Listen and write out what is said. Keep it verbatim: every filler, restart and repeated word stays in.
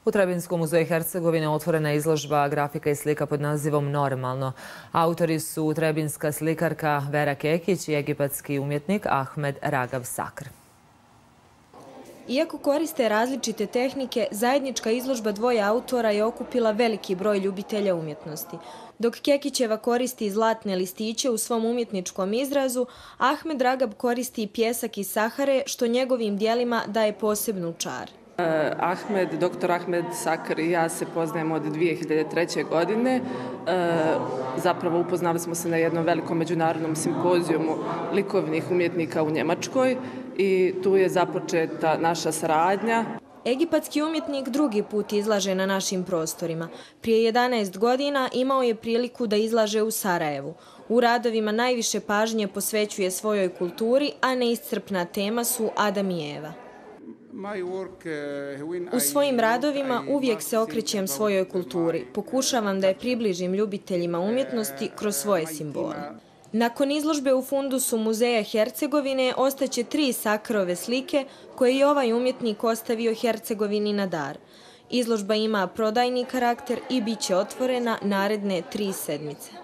U Trebinskom muzeju Hercegovine otvorena je izložba grafika i slika pod nazivom Normalno. Autori su trebinska slikarka Vera Kekić i egipatski umjetnik Ahmed Ragab Sakr. Iako koriste različite tehnike, zajednička izložba dvoje autora je okupila veliki broj ljubitelja umjetnosti. Dok Kekićeva koristi zlatne listiće u svom umjetničkom izrazu, Ahmed Ragab koristi pjesak iz Sahare, što njegovim dijelima daje posebnu čar. Ahmed, doktor Ahmed Sakr i ja se poznajemo od dvije hiljade treće. godine. Zapravo upoznali smo se na jednom velikom međunarodnom simpozijumu likovnih umjetnika u Njemačkoj i tu je započeta naša saradnja. Egipatski umjetnik drugi put izlaže na našim prostorima. Prije jedanaest godina imao je priliku da izlaže u Sarajevu. U radovima najviše pažnje posvećuje svojoj kulturi, a neiscrpna tema su Adam i Eva. U svojim radovima uvijek se okrećem svojoj kulturi. Pokušavam da je približim ljubiteljima umjetnosti kroz svoje simbole. Nakon izložbe u fundusu Muzeja Hercegovine ostaće tri Sakrove slike koje je ovaj umjetnik ostavio Hercegovini na dar. Izložba ima prodajni karakter i bit će otvorena naredne tri sedmice.